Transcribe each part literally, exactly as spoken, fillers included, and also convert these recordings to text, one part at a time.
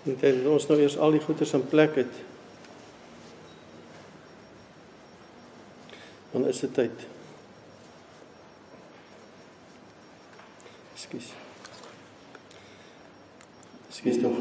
Die tyd dat ons nou eers al die goeders in plek het, dan is dit tyd. Ekskuus. Ekskuus tog.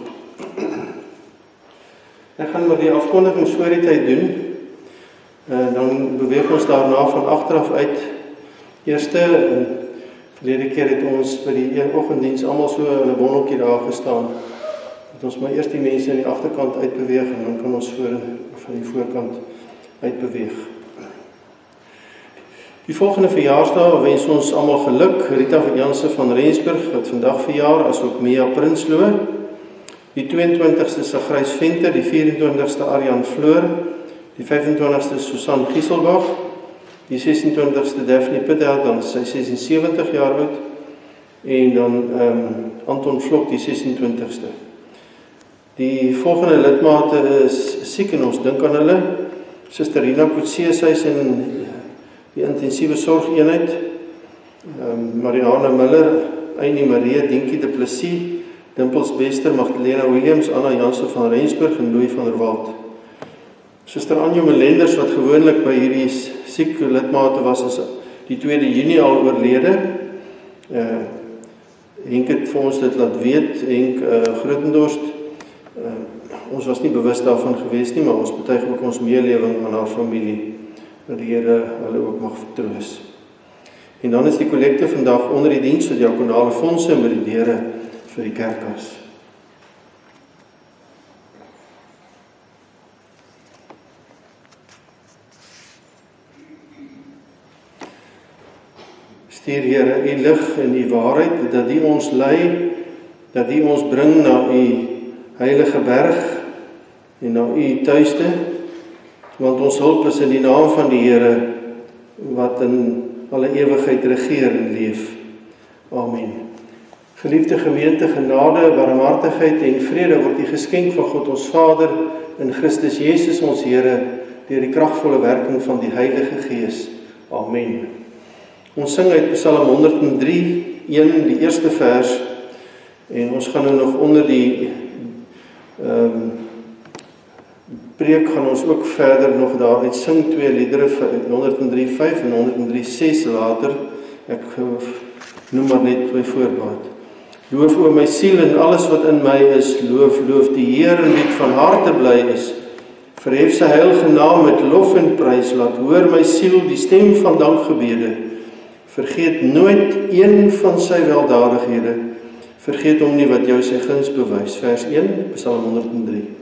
Ek gaan maar die afkondigings voor die tyd doen. Uh, dan beweeg ons daarna van agteraf uit. Eerste, en verlede keer het ons by die oggenddiens almal so in 'n bonneltjie daar gestaan. Dat ons maar eers die mense aan die agterkant uitbeweeg en dan kan ons voor van die voorkant uitbeweeg. Die volgende verjaarsdae wens ons almal geluk. Rita van Jansen van Rensburg wat vandag verjaar, asook Mia Prinsloo. Die tweeëntwintigste is Grys Venter, die vyf-en-twintigste Arjan Floor, die vyf-en-twintigste Susan Gieselbach, die ses-en-twintigste Daphne Piddel, dan is sy ses en sewentig jaar oud, en dan um, Anton Vlok, die ses-en-twintigste. Die volgende lidmate is siek en ons dink aan hulle. Suster Rina Kutse, sy is in die intensiewe sorgeenheid. Um, Mariana Miller, Einie Marie, Dinkie de Plessis, Dimpels Bester, Magdalena Williams, Anna Jansen van Rensburg en Louis van der Walt. Suster Anjo Melenders, wat gewoonlik by hierdie siek lidmate was, is die tweede Junie al oorlede. Uh, Henk het vir ons dit laat weet, Henk uh, Grootendorst. Uh, ons was nie bewus daarvan gewees nie, maar ons betuig ook ons meelewing aan haar familie, dat die Here hulle ook mag vertroos. En dan is die kollekte vandag onder die diens vir diakonale fondse met die deure vir die kerkkas. Stuur Here u lig en u waarheid, dat die ons lei, dat die ons bring na u heilige berg en na u tuiste, want ons hulp is in die naam van die Here wat in alle ewigheid regeer en leef. Amen. Geliefde gemeente, genade, barmhartigheid en vrede word die geskenk van God ons Vader in Christus Jesus ons Here deur die kragvolle werking van die Heilige Gees. Amen. Ons sing uit Psalm honderd en drie, een, die eerste vers, en ons gaan nou nog onder die um, preek gaan ons ook verder nog daar uit sing twee liedere, honderd en drie vyf en honderd en drie ses later. Ek noem maar net by voorbaat. Loof o my siel en alles wat in my is, loof, loof die Heer en wie van harte bly is. Verhef sy heilige naam met lof en prys, laat hoor my siel die stem van dankgebede. Vergeet nooit een van sy weldadighede, vergeet hom nie wat jou sy guns bewys. Vers een, Psalm honderd en drie.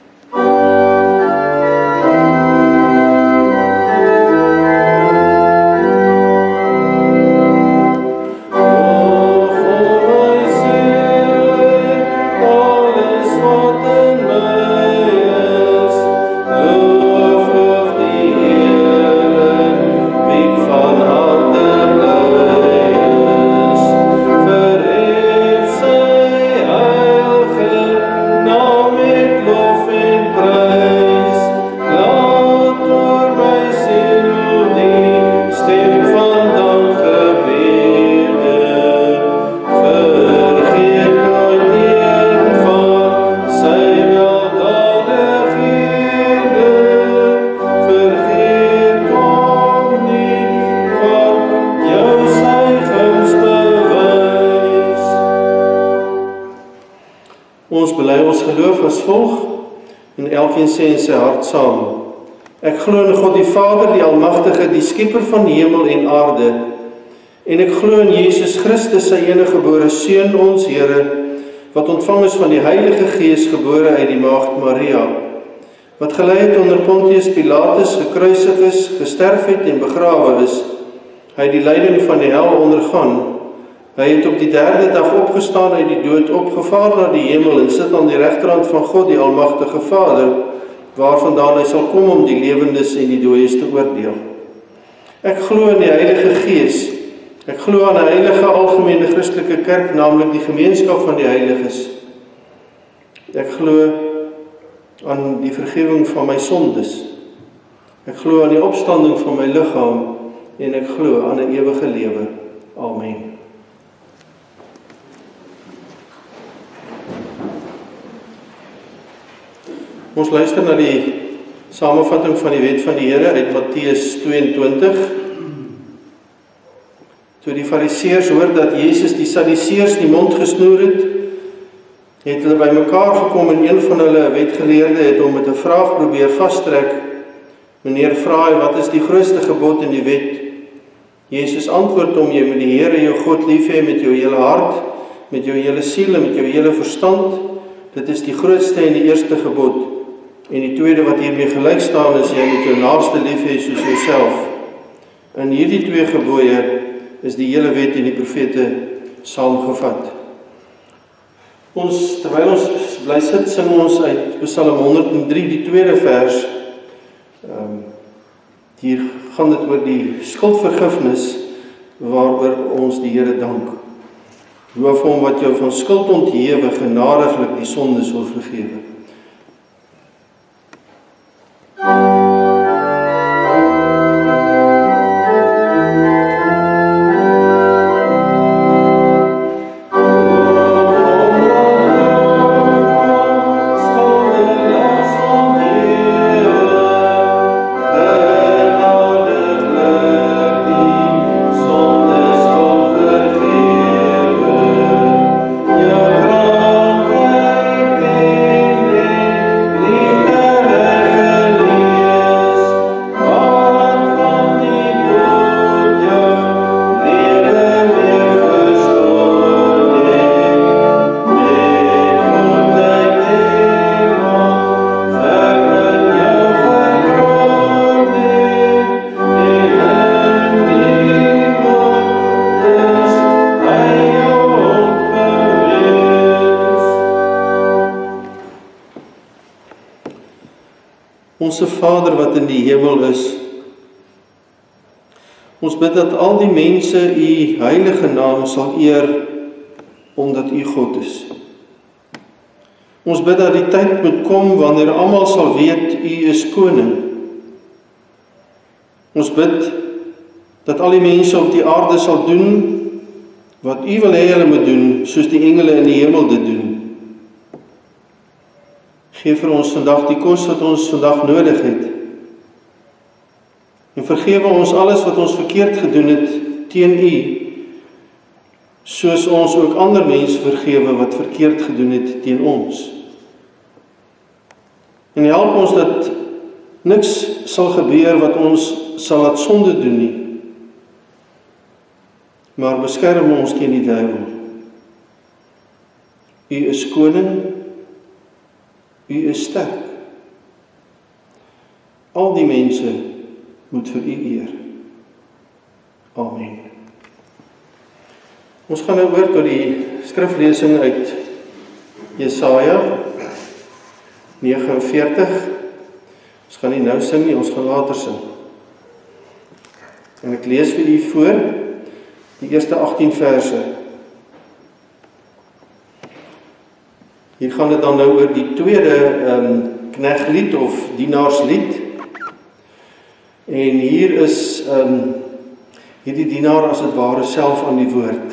Sê in sy hart saam. Ek glo in God die Vader, die Almagtige, die skepper van hemel en aarde, en ek glo in Jesus Christus, sy enige gebore Seun, ons Here, wat ontvang is van die Heilige Gees, gebore uit die maagd Maria, wat gelei het onder Pontius Pilatus, gekruisig is, gesterf het en begrawe is. Hy het die lyding van die hel ondergaan. Hy het op die derde dag opgestaan uit die dood, opgevaar na die hemel en sit aan die regterhand van God, die Almagtige Vader, waarvandaan hy sal kom om die lewendes en die dooies te oordeel. Ek glo in die Heilige Gees. Ek glo aan 'n heilige algemene Christelike kerk, naamlik die gemeenskap van die heiliges. Ek glo aan die vergifnis van my sondes. Ek glo aan die opstanding van my liggaam en ek glo aan 'n ewige lewe. Amen. Ons luister na die samevatting van die wet van die Here uit Matteus tweeëntwintig. Toe die Fariseërs hoor dat Jesus die Sadduseërs die mond gesnoer het, het hulle by mekaar gekom en een van hulle wetgeleerde het hom met 'n vraag probeer vastrek. Meneer vra hy, wat is die grootste gebod in die wet? Jesus antwoord hom, jy moet die Here jou God lief hê met jou hele hart, met jou hele siel en met jou hele verstand. Dit is die grootste en die eerste gebod. En die tweede wat hiermee gelyk staan is, jy moet jou naaste lief hê soos jouself. In hierdie twee gebooie is die hele wet en die profete saamgevat. Ons, terwyl ons bly sit, sing ons uit Psalm honderd en drie, die tweede vers. Um, hier gaan dit oor die skuldvergifnis waaroor ons die Here dank. Loof hom wat jou van skuld onthewe, genadiglik die sondes wil vergewe. Onse Vader wat in die hemel is, ons bid dat al die mense u heilige naam sal eer, omdat u God is. Ons bid dat die tyd moet kom wanneer almal sal weet u is koning. Ons bid dat al die mense op die aarde sal doen wat u wil hê hulle moet doen, soos die engele in die hemel dit doen. Geef vir ons vandag die kos wat ons vandag nodig het. En vergewe ons alles wat ons verkeerd gedoen het teen u, soos ons ook ander mense vergewe wat verkeerd gedoen het teen ons. En help ons dat niks sal gebeur wat ons sal laat sonde doen nie, maar beskerm ons teen die duiwel. U is koning, u is sterk. Al die mense moet vir u eer. Amen. Ons gaan nou oor tot die skriflesing uit Jesaja negenenveertig. Ons gaan nie nou sing nie, ons gaan later sing. En ek lees vir u voor die eerste agttien verse. Hier gaan dit dan nou oor die tweede um, kneglied of dienaarslied. En hier is um, hierdie dienaar as het ware self aan die woord.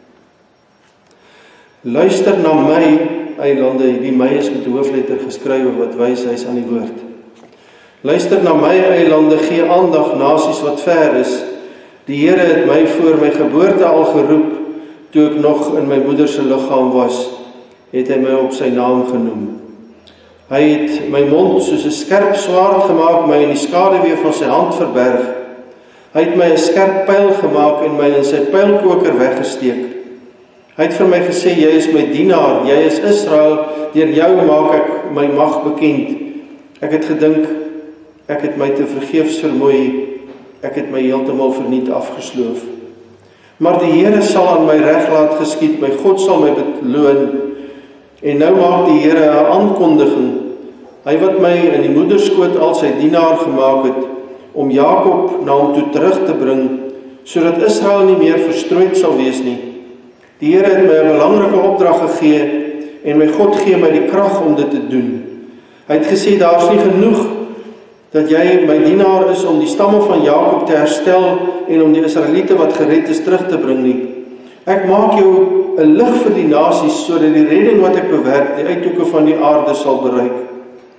Luister na my, eilande, die my is met hoofletter geskrywe wat wys hy is aan die woord. Luister na my, eilande, gee aandag nasies wat ver is. Die Here het my voor my geboorte al geroep, toe ek nog in my moeder se liggaam was, het hy my op sy naam genoem. Hy het my mond soos 'n skerp swaard gemaak, my in die skaduwee van sy hand verberg. Hy het my 'n skerp pyl gemaak en my in sy pylkoker weggesteek. Hy het vir my gesê, jy is my dienaar, jy is Israel, deur jou maak ek my mag bekend. Ek het gedink, ek het my te vergeefs vermoei, ek het my heeltemal verniet afgesloof. Maar die Here sal aan my reg laat geskied, my God sal my beloon. En nou maak die Here 'n aankondiging, hy wat my in die moederskoot al sy dienaar gemaak het, om Jakob na hom toe terug te bring, sodat Israel nie meer verstrooid sal wees nie. Die Here het my 'n belangrike opdrag gegee, en my God gee my die krag om dit te doen. Hy het gesê, daar is nie genoeg dat jy my dienaar is om die stamme van Jakob te herstel, en om die Israeliete wat gered is terug te bring nie. Ek maak jou 'n lig vir die nasies, sodat die redding wat ek bewerk, die uithoeke van die aarde sal bereik.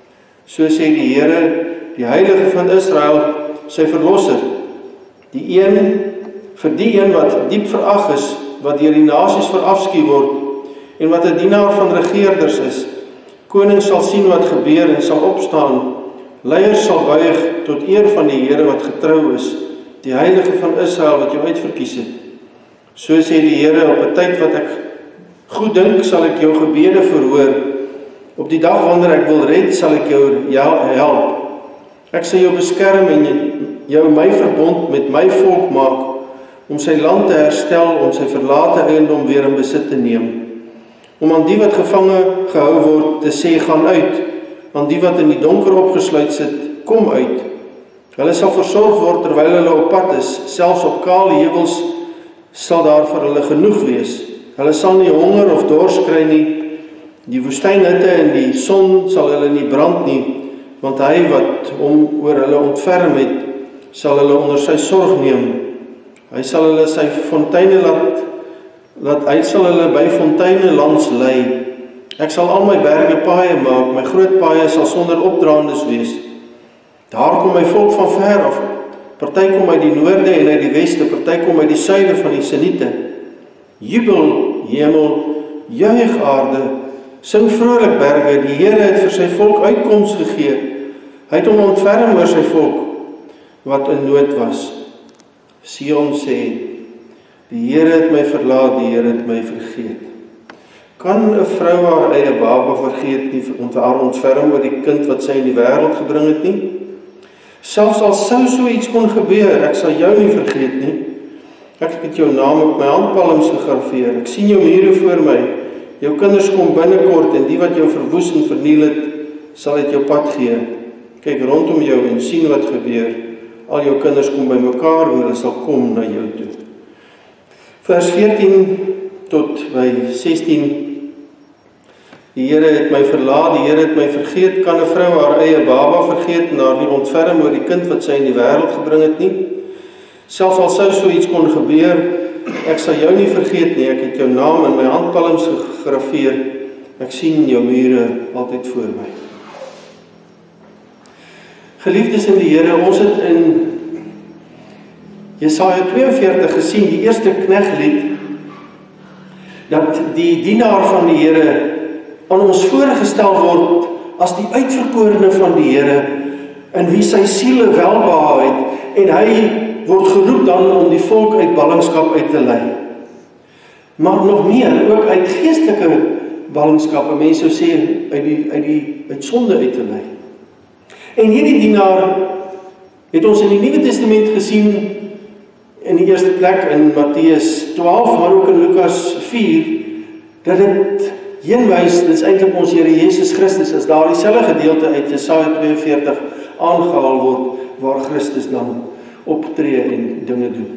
So sê die Here, die Heilige van Israel, sy verlosser, die een, vir die een wat diep verag is, wat deur die nasies verafskuw word, en wat 'n dienaar van regeerders is. Koning sal sien wat gebeur en sal opstaan. Leiers sal buig tot eer van die Here wat getrou is, die Heilige van Israel wat jou uitverkies het. So sê die Here, op 'n tyd wat ek goed dink, sal ek jou gebede verhoor. Op die dag wanneer ek wil red, sal ek jou help. Ek sal jou beskerm en jou my verbond met my volk maak, om sy land te herstel, om sy verlate eiendom weer in besit te neem. Om aan die wat gevange gehou word te sê, gaan uit. Aan die wat in die donker opgesluit sit, kom uit. Hulle sal versorg word terwyl hulle op pad is. Selfs op kale heuwels sal daar vir hulle genoeg wees. Hulle sal nie honger of dors kry nie. Die woestynhitte en die son sal hulle nie brand nie, want hy wat hom oor hulle ontferm het, sal hulle onder sy sorg neem. Hy sal hulle sy fonteine laat, laat hy sal hulle by fonteine langs lei. Ek sal al my berge paaie maak, my groot paaie sal sonder opdraandes wees. Daar kom my volk van ver af. Party kom uit die noorde en uit die weste, party kom uit die suide van die Siniete. Jubel, hemel, juig aarde, sing vrolik berge, die Here het vir sy volk uitkoms gegee. Hy het hom ontferm oor sy volk, wat in nood was. Sion sê, die Here het my verlaat, die Here het my vergeet. Kan 'n vrou haar eie baba vergeet nie, want haar ontferm oor die kind wat sy in die wêreld gebring het nie? Selfs al sou so iets kon gebeur, ek sal jou nie vergeet nie. Ek het jou naam op my handpalms gegraveer. Ek sien jou mure voor my. Jou kinders kom binnekort en die wat jou verwoes en verniel het, sal uit jou pad gee. Kyk rondom jou en sien wat gebeur. Al jou kinders kom by mekaar en hulle sal kom na jou toe. Vers veertien tot by sestien. Die Here het my verlaat, die Here het my vergeet. Kan 'n vrou haar eie baba vergeet en haar nie ontferm oor die kind wat sy in die wêreld gebring het nie? Selfs al sou so iets kon gebeur, ek sal jou nie vergeet nie. Ek het jou naam in my handpalms gegraveer. Ek sien jou mure altyd voor my. Geliefdes in die Here, ons het in Jesaja twee en veertig gesien, die eerste kneglied, dat die dienaar van die Here aan ons voorgestel word as die uitverkorene van die Here, in wie sy siele welbehaag het, en hy word geroep dan om die volk uit ballingskap uit te lei. Maar nog meer, ook uit geestelike ballingskap, mense sou sê, uit die, uit die uit sonde uit te lei. En hierdie dienaar het ons in die Nuwe Testament gesien, in die eerste plek in Matteus twaalf, maar ook in Lukas vier, dat dit heenwys, dit is eintlik ons Here Jesus Christus, as daar dieselfde gedeelte uit Jesaja twee en veertig aangehaal word, waar Christus dan optree en dinge doen.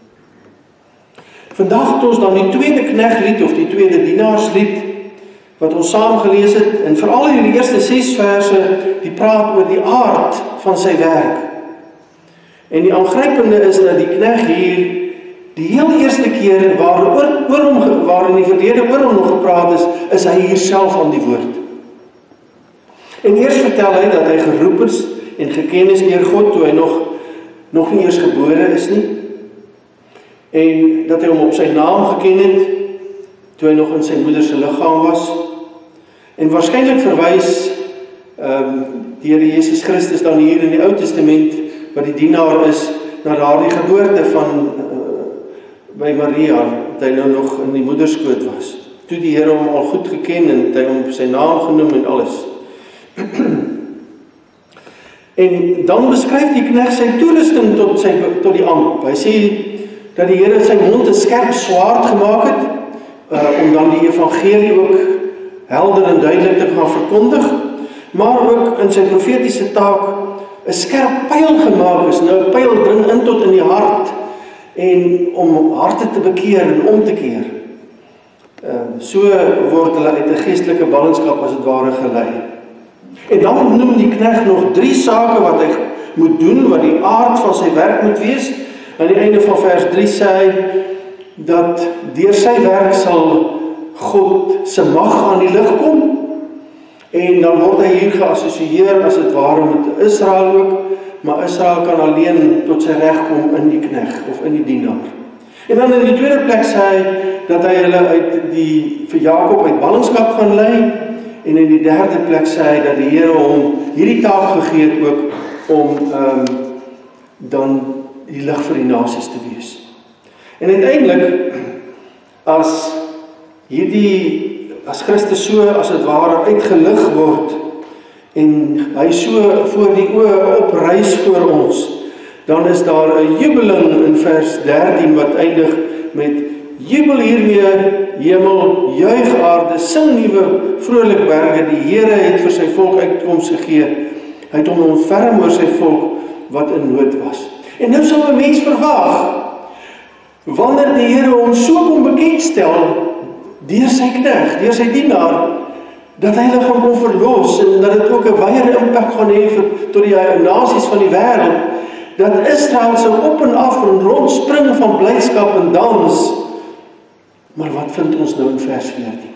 Vandag het ons dan die tweede kneglied, of die tweede dienaarslied, wat ons saam gelees het, en veral in die eerste ses verse, die praat oor die aard van sy werk. En die aangrypende is dat die knegt hier, die heel eerste keer waar, oor, oor hom, waar in die verlede oor hom nog gepraat is, is hy hier self aan die woord. En eers vertel hy dat hy geroep is en geken is deur God, toe hy nog, nog nie eers gebore is nie. En dat hy hom op sy naam geken het, toe hy nog in sy moeder se liggaam was. En waarskynlik verwys um, die Here Jesus Christus dan hier in die Ou Testament, wat die dienaar is, na daardie geboorte van uh, by Maria, dat hy nou nog in die moederskoot was. Toe die Here hom al goed geken en het hy hom op sy naam genoem en alles. En dan beskryf die knegt sy toerusting tot, sy, tot die ambt. Hy sê dat die Here sy mond 'n skerp swaard gemaak het, uh, om dan die evangelie ook helder en duidelik te gaan verkondig, maar ook in sy profetiese taak 'n skerp pyl gemaak is. Nou 'n pyl dring in tot in die hart, en om harte te bekeer en om te keer. Uh, so word hulle uit 'n geestelike ballingskap as het ware gelei. En dan noem die knegt nog drie sake wat hy moet doen, wat die aard van sy werk moet wees. Aan die einde van vers drie sê hy, dat deur sy werk sal God se mag aan die lig kom, En dan word hy hier geassosieer as het ware met Israel ook, maar Israel kan alleen tot sy reg kom in die knegg of in die dienaar. En dan in die tweede plek sê hy dat hy hulle uit die vir Jakob uit ballingskap gaan lei, en in die derde plek sê hy dat die Here hom hierdie taak gegee het ook om um, dan die lig vir die nasies te wees. En uiteindelik as hierdie as Christus so as het ware uitgelig word en hy so voor die oë opreis voor ons, dan is daar 'n jubeling in vers dertien wat eindig met jubel hiermee, hemel, juig aarde, sing nuwe vrolik berge, die Here het vir sy volk uitkoms gegee. Hy het hom ontferm oor sy volk wat in nood was. En nou sal 'n mens verwag, wanneer die Here hom so kom bekendstel deur sy knegg, deur sy dienaar, dat hy hulle gaan kon verlos en dat dit ook 'n wyeer impak gaan hê vir tot die nasies van die wêreld, dat Israel sou op en af en rond spring van blydskap en dans. Maar wat vind ons nou in vers veertien?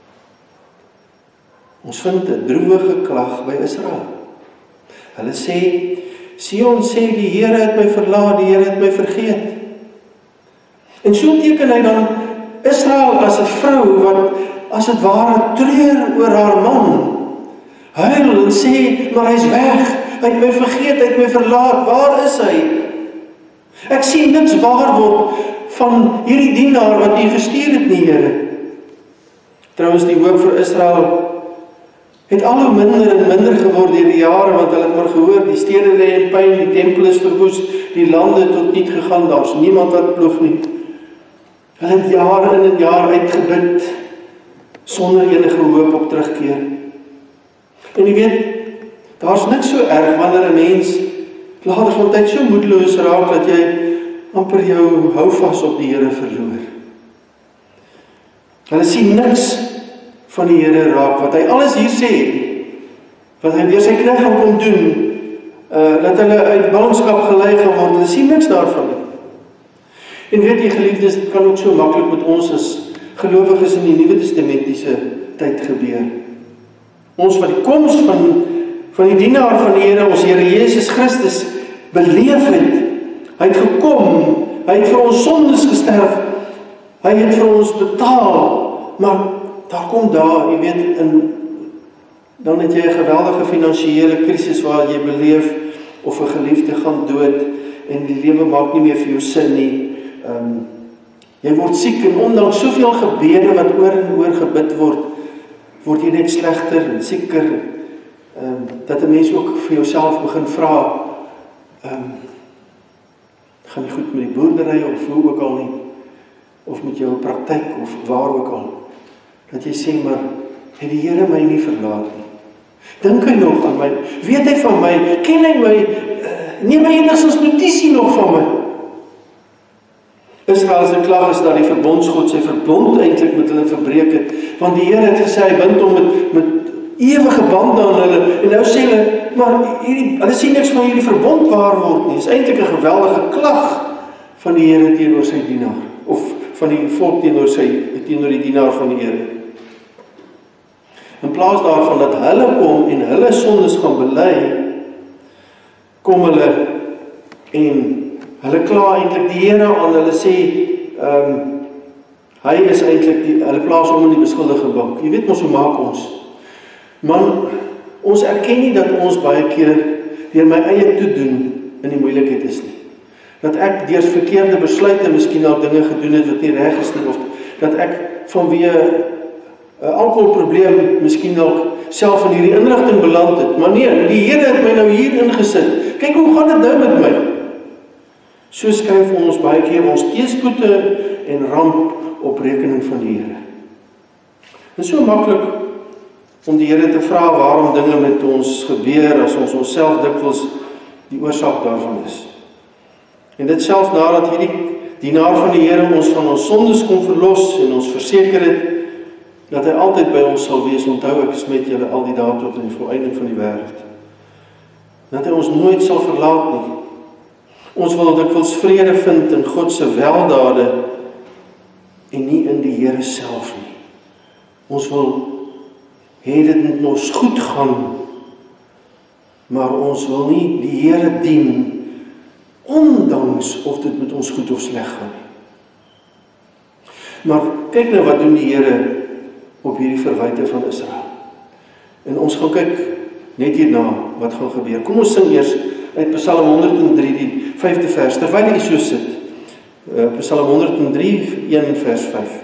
Ons vind 'n droewige klag by Israel. Hulle sê, Sion sê, die Here het my verlaat, die Here het my vergeet. En so teken hy dan Israel as 'n vrou wat as het ware treur oor haar man, huil en sê, maar hy's weg, hy het my vergeet, hy het my verlaat, waar is hy? Ek sien niks waar word van hierdie dienaar wat U gestuur het nie, Here. Trouwens, die hoop vir Israel het al hoe minder en minder geword deur die jare, want hulle het maar gehoor, die stede lê in pyn, die tempel is verwoes, die lande tot niet gegaan, daar's niemand wat ploeg nie. Hulle het jare in en jaar uitgebid, sonder enige hoop op terugkeer. En jy weet, daar's niks so erg, wanneer 'n mens later van tyd so moedeloos raak, dat jy amper jou houvas op die Here verloor. Hulle sien niks van die Here raak, wat hy alles hier sê, wat hy deur sy knegg gaan kom doen, uh, dat hulle uit ballingskap gelei gaan word, hulle sien niks daarvan nie. En weet jy, geliefdes, dit kan ook so maklik met ons as gelowiges in die Nuwe Testamentiese tyd gebeur. Ons wat die koms van, van die dienaar van die Here, ons Here Jesus Christus, beleef het. Hy het gekom, hy het vir ons sondes gesterf, hy het vir ons betaal, maar daar kom daar, jy weet, in, dan het jy 'n geweldige finansiële krisis waar jy beleef, of 'n geliefde gaan dood, en die lewe maak nie meer vir jou sin nie. Um, jy word siek, en ondanks soveel gebede wat oor en oor gebid word, word jy net slegter en sieker, um, dat 'n mens ook vir jouself begin vra, um, gaan nie goed met die boerdery, of hoe ook al nie, of met jou praktyk, of waar ook al, dat jy sê, maar het die Here my nie verlaat nie? Dink hy nog aan my? Weet hy van my? Ken hy my? Uh, neem hy enigstens notisie nog van my? Israel se klag is dat die verbondsgod sy verbond eintlik met hulle verbreek het, want die Here het gesê, hy bind hom met, met ewige bande aan hulle, en nou sê hulle, maar hierdie, hulle sien niks van hierdie verbond waar word nie. Dit is eintlik 'n geweldige klag van die Here teenoor sy dienaar, of van die volk teenoor sy, teenoor die dienaar van die Here. In plaas daarvan dat hulle kom en hulle sondes gaan bely, kom hulle en hulle kla eintlik die Here aan, hulle sê, um, hy is eintlik, die, hulle plaas hom in die beskuldigde bank. Jy weet mos hoe maak ons. Man, ons erken nie dat ons baie keer deur my eie toedoen in die moeilikheid is nie. Dat ek deur verkeerde besluite miskien al dinge gedoen het wat nie reg is nie, of dat ek vanweë 'n alkoholprobleem miskien dalk self in hierdie inrigting beland het. Maar nee, die Here het my nou hier ingesit. Kyk hoe gaan dit nou met my? So skryf ons baie keer ons teëspoede en ramp op rekening van die Here. Dit is so maklik om die Here te vra waarom dinge met ons gebeur, as ons onsself dikwels die oorsaak daarvan is. En dit selfs nadat hierdie dienaar van die Here ons van ons sondes kon verlos en ons verseker het dat hy altyd by ons sal wees. Onthou, ek is met julle al die dae tot in die volëinding van die wêreld. Dat hy ons nooit sal verlaat nie. Ons wil dikwels vrede vind in God se weldade en nie in die Here self nie. Ons wil het dit met ons goed gaan, maar ons wil nie die Here dien, ondanks of dit met ons goed of sleg gaan nie. Maar kyk nou wat doen die Here op hierdie verwyte van Israel. En ons gaan kyk net hierna wat gaan gebeur. Kom ons sing eers uit Psalm honderd en drie, die vyfde vers, terwyl jy so sit. Uh, Psalm honderd en drie, een vers vyf.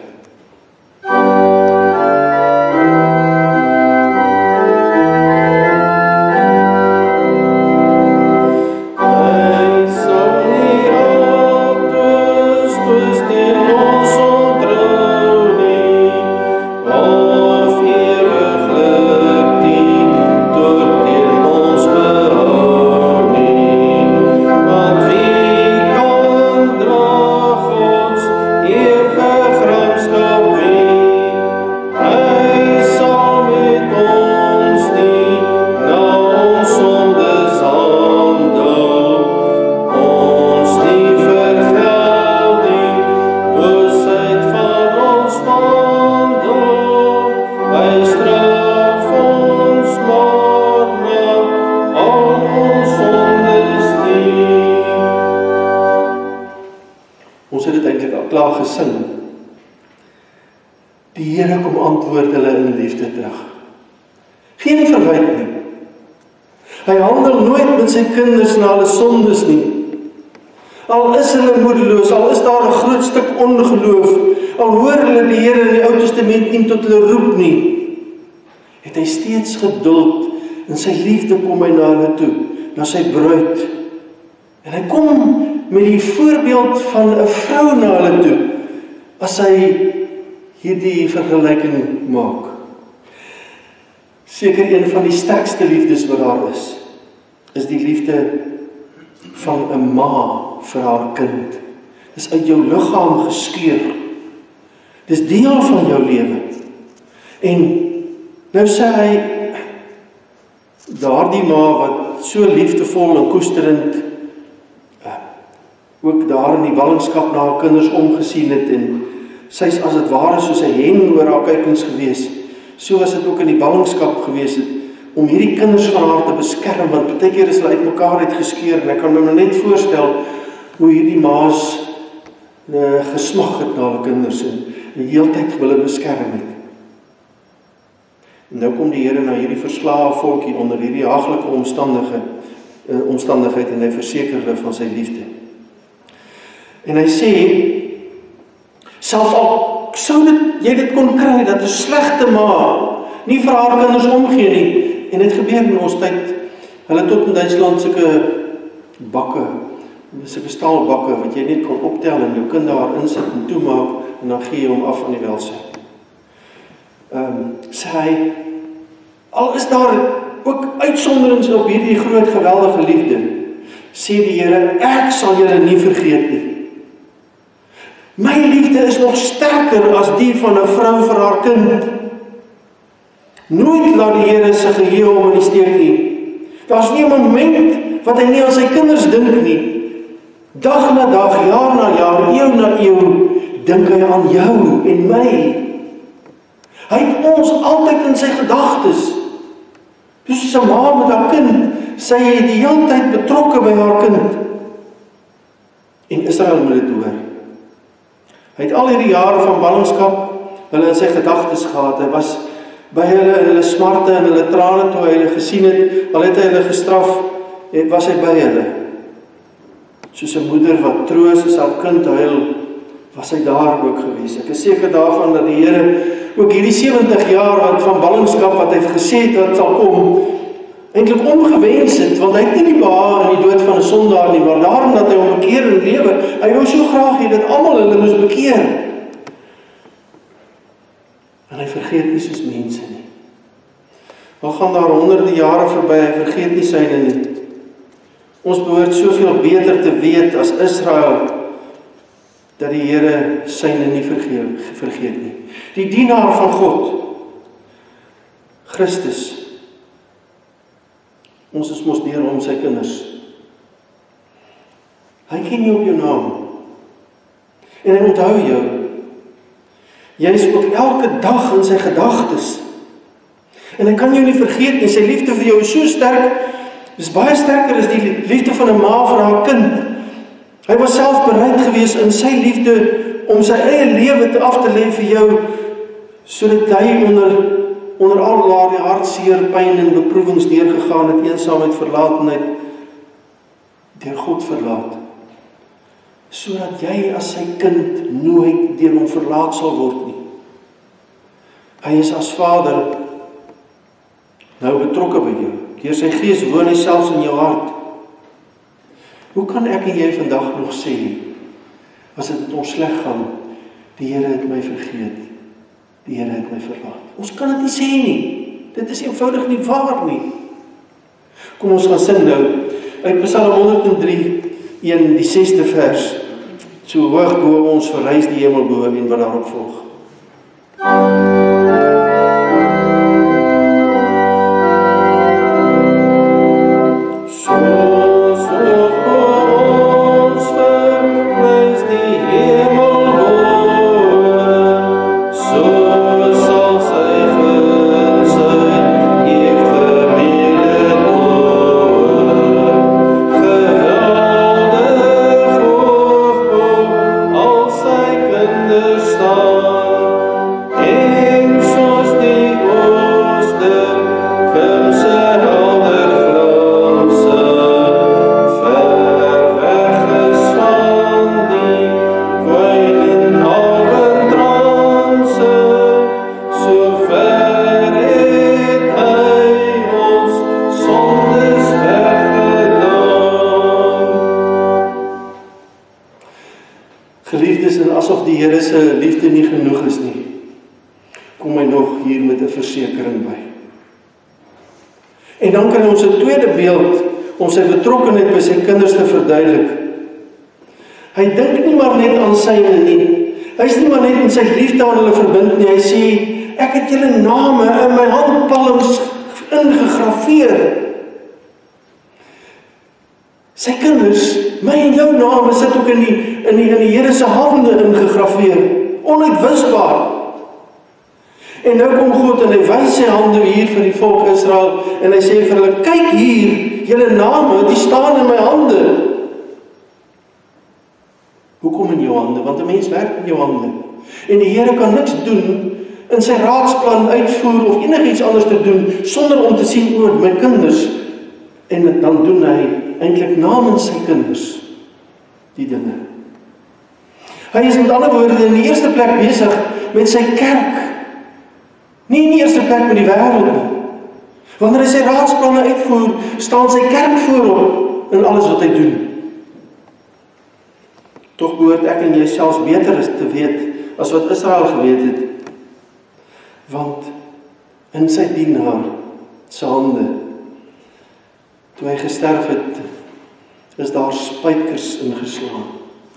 Die Here kom antwoord hulle in liefde terug. Geen verwyte nie. Hy handel nooit met sy kinders na hulle sondes nie. Al is hulle moedeloos, al is daar 'n groot stuk ongeloof, al hoor hulle die Here in die Ou Testament nie tot hulle roep nie, het hy steeds geduld en sy liefde kom hy na hulle toe, na sy bruid. En hy kom met die voorbeeld van 'n vrou na hulle toe, as hy hierdie vergelyking maak. Seker een van die sterkste liefdes wat daar is, is die liefde van 'n ma vir haar kind. Dis uit jou liggaam geskeur. Dis deel van jou lewe. En nou sê hy, daardie ma wat so liefdevol en koesterend ook daar in die ballingskap na haar kinders omgesien het, en sy is as het ware soos 'n hen oor haar kykens gewees. So was dit ook in die ballingskap gewees het, om hierdie kinders van haar te beskerm, want baie keer is hulle uit mekaar uitgeskeur, en ek kan my net voorstel hoe hierdie ma's uh, gesmag het na hulle kinders, en die hele tyd wil hulle beskerm het. En nou kom die Here na hierdie verslae volkie onder hierdie haglike omstandige uh, omstandigheid, en hy verseker hulle van sy liefde. En hy sê, selfs al sou dit, jy dit kon kry, dat 'n slegte ma nie vir haar kinders omgee nie, en dit gebeur in ons tyd, hulle tot in Duitsland sulke bakke, sulke staalbakke, wat jy net kan optel en jou kind daar insit en toemaak, en dan gee jy hom af aan die welsyn. Um, sê hy, al is daar ook uitsonderings op hierdie groot geweldige liefde, sê die Here, ek sal julle nie vergeet nie. My liefde is nog sterker as die van 'n vrou vir haar kind. Nooit laat die Here sy geheue hom in die steek nie. Daar's nie 'n moment wat hy nie aan sy kinders dink nie. Dag na dag, jaar na jaar, eeu na eeu, dink hy aan jou en my. Hy het ons altyd in sy gedagtes. Dus 'n ma met haar kind, sy is die hele tyd betrokke by haar kind. En Israel moet dit hoor. Hy het al hierdie jare van ballingskap hulle in sy gedagtes gehad. Hy was by hulle in hulle smarte en hulle trane toe hy hulle gesien het, al het hy hulle gestraf, was hy by hulle. Soos 'n moeder wat troos as haar kind huil, was hy daar ook gewees. Ek is seker daarvan dat die Here ook hierdie sewentig jaar wat van ballingskap wat hy gesê het wat sal kom, eintlik omgewens het, want hy het nie die behaag in die dood van 'n sondaar nie, maar daarom dat hy hom bekeer in lewe. Hy wou so graag hê dat almal hulle moes bekeer. En hy vergeet nie soos mense nie. Al gaan daar honderde jare verby, hy vergeet nie syne nie. Ons behoort soveel beter te weet as Israel, dat die Here syne nie vergeet, vergeet nie. Die dienaar van God, Christus, ons is mos deur hom sy kinders. Hy ken jou op jou naam. En hy onthou jou. Jy is ook elke dag in sy gedagtes. En hy kan jou nie vergeet nie, sy liefde vir jou is so sterk, is baie sterker as die liefde van 'n ma vir haar kind. Hy was self bereid gewees in sy liefde om sy eie lewe te af te lê vir jou, sodat hy onder, onder al daardie hartseer, pyn en beproewings deurgegaan het, eensaamheid, verlatenheid, deur God verlaat. Sodat jy as sy kind nooit deur hom verlaat sal word nie. Hy is as Vader nou betrokke by jou. Deur sy Gees woon hy selfs in jou hart. Hoe kan ek en jy vandag nog sê, as dit met ons sleg gaan, die Here het my vergeet, die Here het my verlaat? Ons kan dit nie sê nie. Dit is eenvoudig nie waar nie. Kom ons gaan sing nou uit Psalm honderd en drie, een, die sesde vers. So hoog bo ons verrys die hemel bo en wat daarop volg. Geliefdes, en asof die Here se liefde nie genoeg is nie, kom hy nog hier met 'n versekering by. En dan kan ons 'n tweede beeld om sy betrokkenheid by sy kinders te verduidelik. Hy dink nie maar net aan syne nie. Hy is nie maar net in sy liefde aan hulle verbind nie. Hy sê, ek het julle name in my handpalms ingegraveer. Sy kinders, my en jou name sit ook in die in die, in die Here se hande ingegraveer, onuitwisbaar. En nou kom God en hy wys sy hande hier vir die volk Israel en hy sê vir hulle, kyk hier, julle name, die staan in my hande. Hoekom in jou hande? Want 'n mens werk in jou hande. En die Here kan niks doen in sy raadsplan uitvoer of enigiets anders te doen sonder om te sien oor my kinders. En dan doen hy eintlik namens sy kinders die dinge. Hy is met ander woorde in die eerste plek besig met sy kerk. Nie in die eerste plek met die wêreld nie. Wanneer hy sy raadsplanne uitvoer, staan sy kerk voorop in alles wat hy doen. Tog behoort ek en jy selfs beter is te weet as wat Israel geweet het. Want in sy dienaar se hande, toe hy gesterf het, is daar spykers ingeslaan.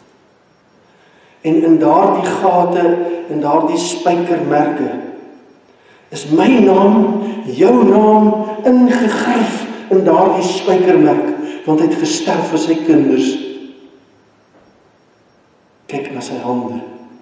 En in daardie gate, in daardie spykermerke, is my naam, jou naam, ingegryf in daardie spykermerk, want hy het gesterf vir sy kinders. Kyk na sy hande.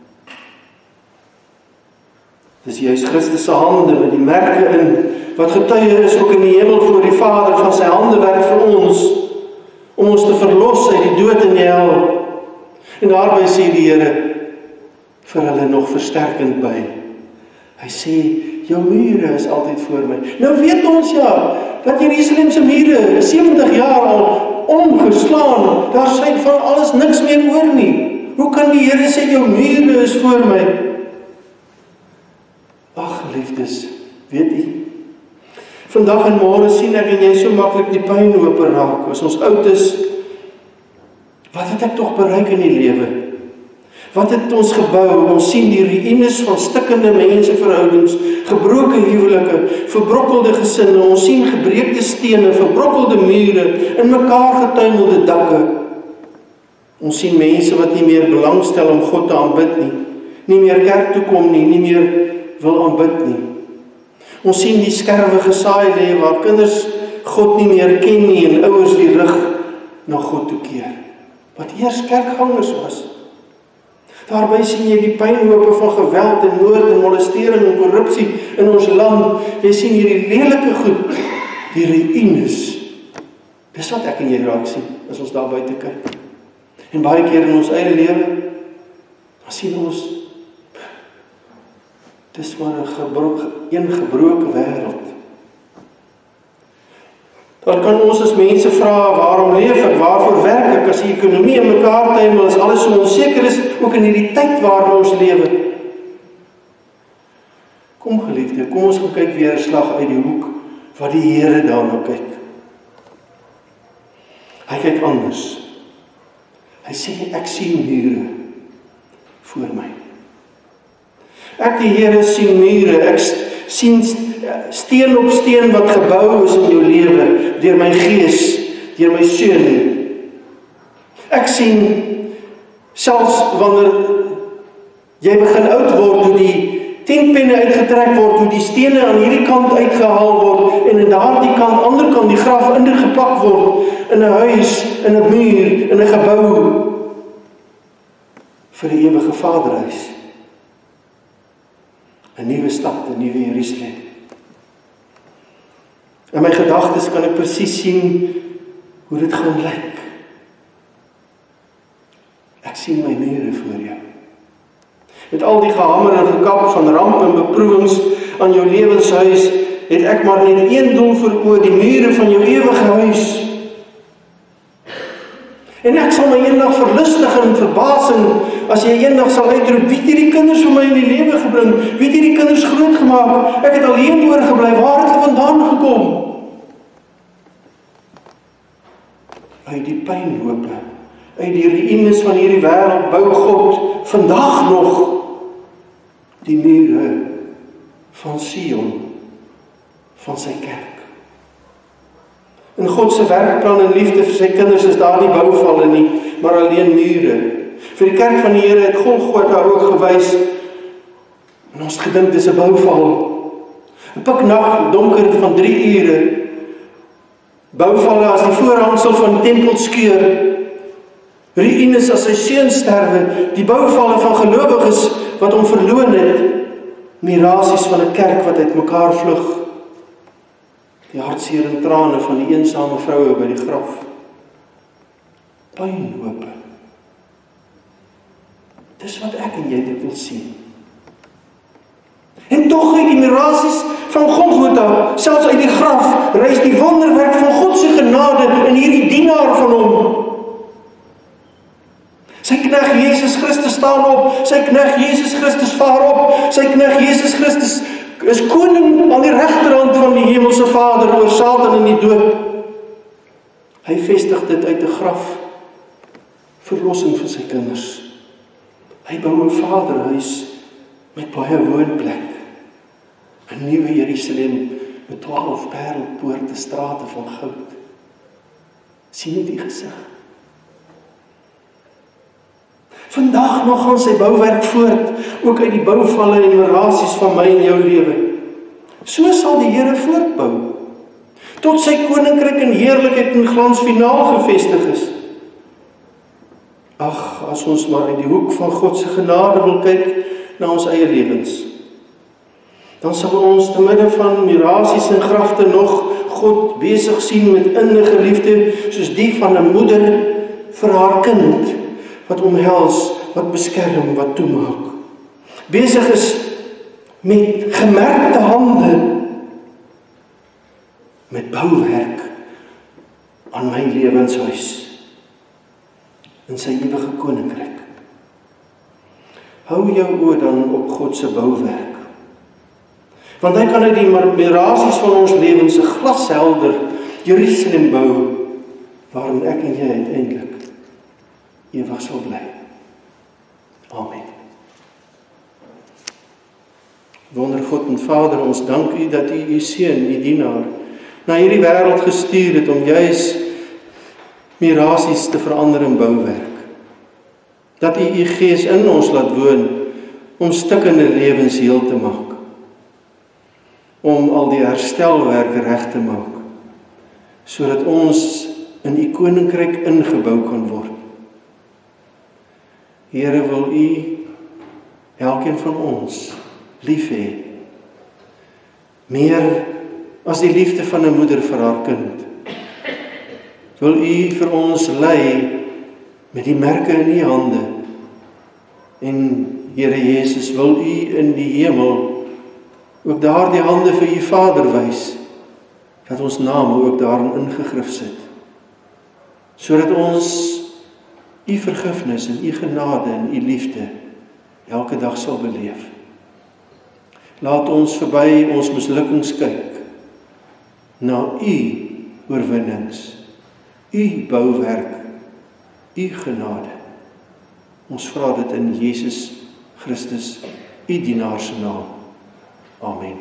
Dis juist Christus se hande met die merke in, wat getuie is ook in die hemel voor die Vader van sy hande werk vir ons, om ons te verlos uit die dood en die hel. En daarby sê die Here vir hulle nog versterkend by. Hy sê, jou mure is altyd voor my. Nou weet ons ja, dat Jerusalem se mure sewentig jaar al omgeslaan, daar sy van alles niks meer oor nie. Hoe kan die Here sê, jou mure is voor my? Ag, liefdes, weet jy, vandag en môre sien ek en jy so maklik die pyn open raak. As ons oud is, wat het ek tog bereik in die lewe? Wat het ons gebou? Ons sien die ruïnes van stikkende menseverhoudings, gebroke huwelike, verbrokkelde gesinne, ons sien gebreekte stene, verbrokkelde mure, in mekaar getuimelde dakke. Ons sien mense wat nie meer belangstel om God te aanbid nie, nie meer kerk toe kom nie, nie meer wil aanbid nie. Ons sien die skerwe gesaai lê waar kinders God nie meer ken nie en ouers die rug na God toe keer, wat eers kerkgangers was. Daarby sien jy die pynhope van geweld en moord en molestering en korrupsie in ons land. Jy sien hierdie lelike goed, die ruïnes. Dis wat ek en jy raak sien, as ons daar buite kyk. En baie keer in ons eie lewe, dan sien ons, dis maar 'n gebroke, een gebroke wêreld. Dan kan ons as mense vra, waarom leef ek, waarvoor werk ek, as die ekonomie in mekaar tuimel, as alles so onseker is, ook in hierdie tyd waarin ons lewe. Kom geliefde, kom ons gaan kyk weer 'n slag uit die hoek, wat die Here daarna kyk. Hy kyk anders. Hy sê, ek sien mure voor my. Ek die Here sien mure, ek sien steen op steen wat gebou is in jou lewe, deur my Gees, deur my Seun. Ek sien, selfs wanneer jy begin oud word, hoe die tienpenne uitgetrek word, hoe die stene aan hierdie kant uitgehaal word, en aan daardie kant, ander kant, die graf ingeplak word, in 'n huis, in 'n muur, in 'n gebou, vir die ewige Vaderhuis. 'n Nuwe stad, 'n nuwe Jerusalem. In my gedagtes kan ek presies sien hoe dit gaan lyk. Ek sien my mure voor jou. Met al die gehamer en gekap van ramp en beproewings aan jou lewenshuis, het ek maar net een doel voor oë, die mure van jou ewige huis. En ek sal my eendag verlustig en verbasing, as jy eendag sal uitroep, wie het hierdie kinders vir my in die lewe gebring? Wie het hierdie kinders groot gemaak? Ek het alleen oorgebly, waar het hulle vandaan gekom? Uit die pynhope, uit die ruïnes van hierdie wêreld, bou God vandag nog die mure van Sion, van sy kerk. In God se werkplan en liefde vir sy kinders is daar nie bouvalle nie, maar alleen mure. Vir die kerk van die Here het Golgotha ook gewys, en ons gedink dis 'n bouval. 'n Piknag, donker van drie ure, bouvalle as die voorhangsel van die tempel skeur, ruïnes as sy seun sterwe, die bouvalle van gelowiges wat hom verloon het, mirasies van 'n kerk wat uit mekaar vlug, die hartseer en trane van die eensame vroue by die graf, pynhope. Dis wat ek en jy dit wil sien. En tog uit die mirasies van Golgotha, selfs uit die graf, reis die wonderwerk van God se genade in hierdie dienaar van hom. Sy knegt Jesus Christus staan op, sy knegt Jesus Christus vaar op, sy knegt Jesus Christus is koning aan die regterhand van die hemelse Vader oor Satan en die dood. Hy vestig dit uit 'n graf, verlossing vir sy kinders. Hy bou 'n Vaderhuis met baie woonplek, 'n nuwe Jerusalem met twaalf parelpoorte, strate van goud. Sien jy die gesig? Vandag nog gaan sy bouwerk voort, ook uit die bouvalle en mirasies van my en jou lewe. So sal die Here voortbou, tot sy koninkryk in heerlikheid en glans finaal gevestig is. Ag, as ons maar uit die hoek van God se genade wil kyk na ons eie lewens, dan sal ons te midde van mirasies en grafte nog God besig sien met innige liefde, soos die van 'n moeder vir haar kind, wat omhels, wat beskerm, wat toemaak. Besig is met gemerkte hande, met bouwerk aan my lewenshuis, in sy ewige koninkryk. Hou jou oë dan op God se bouwerk, want hy kan uit die mirasies van ons lewens 'n glashelder Jerusalem bou, waarin ek en jy uiteindelik ewig sal bly. Amen. Wonder God en Vader, ons dank U dat U U seun, U dienaar, na hierdie wêreld gestuur het om juis mirasies te verander in bouwerk. Dat U U Gees in ons laat woon om stukkende lewens heel te maak. Om al die herstelwerk reg te maak, sodat ons in U koninkryk ingebou kan word. Here, wil U elkeen van ons lief hê. Meer as die liefde van 'n moeder vir haar kind. Wil U vir ons lei met die merke in U hande. En Here Jesus, wil U in die hemel ook daar die hande vir U Vader wys, dat ons name ook daarin ingegrif sit, sodat ons U vergifnis en U genade en U liefde elke dag sal beleef. Laat ons verby ons mislukkings kyk, na U oorwinnings, U bouwerk, U genade. Ons vra dit in Jesus Christus, U dienaar se naam. Amen.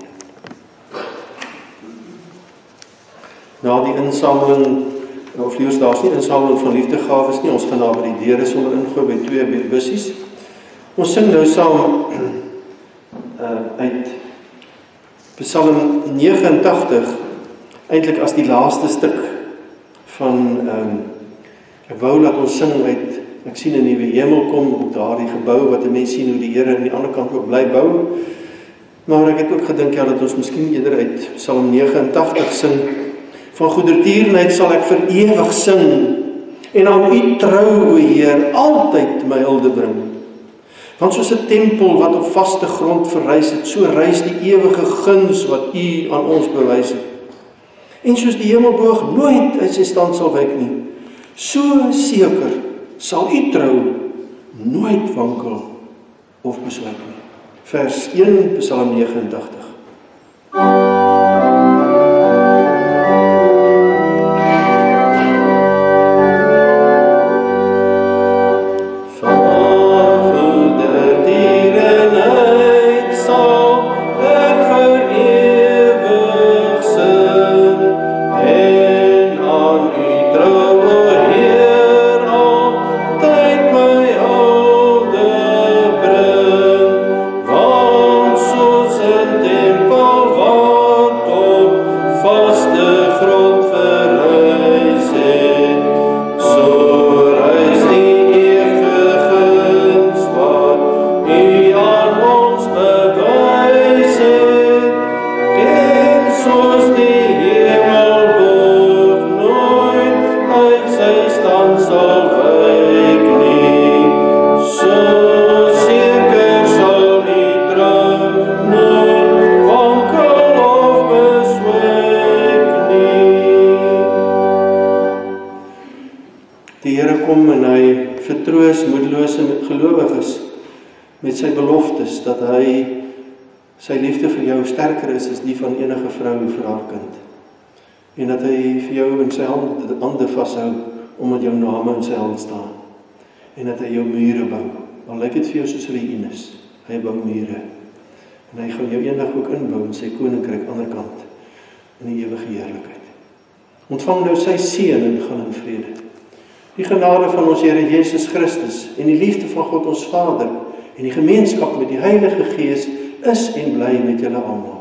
Na die insameling, of liewer daar's nie insameling van liefdegawes nie, ons gaan daar by die deure sommer ingooi by twee bussies. Ons sing nou saam uh, uit Psalm negenentagtig, eintlik as die laaste stuk van, um, ek wou dat ons sing uit, ek sien 'n nuwe hemel kom, op daardie gebou, wat 'n mens sien hoe die Here aan die ander kant ook bly bou, maar ek het ook gedink, ja, dat ons miskien eerder uit Psalm negenentagtig sing, van goedertierenheid sal ek vir ewig sing, en aan U trou, o Heer, altyd my hulde bring. Want soos 'n tempel wat op vaste grond verrys het, so rys die ewige guns wat U aan ons bewys het. En soos die hemelboog nooit uit sy stand sal wyk nie, so seker sal U trou nooit wankel of beswyk nie. Vers een, Psalm negenentagtig. Dat hy, sy liefde vir jou sterker is as die van enige vrou vir haar kind. En dat hy vir jou in sy hande, hande vashou, omdat jou name in sy hand staan. En dat hy jou mure bou. Al lyk dit vir jou soos ruïnes. Hy bou mure. En hy gaan jou eendag ook inbou in sy koninkryk aan die ander kant, in die ewige heerlikheid. Ontvang nou sy seën en gaan in vrede. Die genade van ons Here Jesus Christus en die liefde van God ons Vader en die gemeenskap met die Heilige Gees is en bly met julle almal.